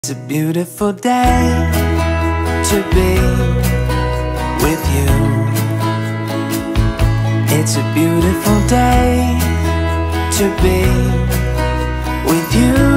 It's a beautiful day to be with you. It's a beautiful day to be with you.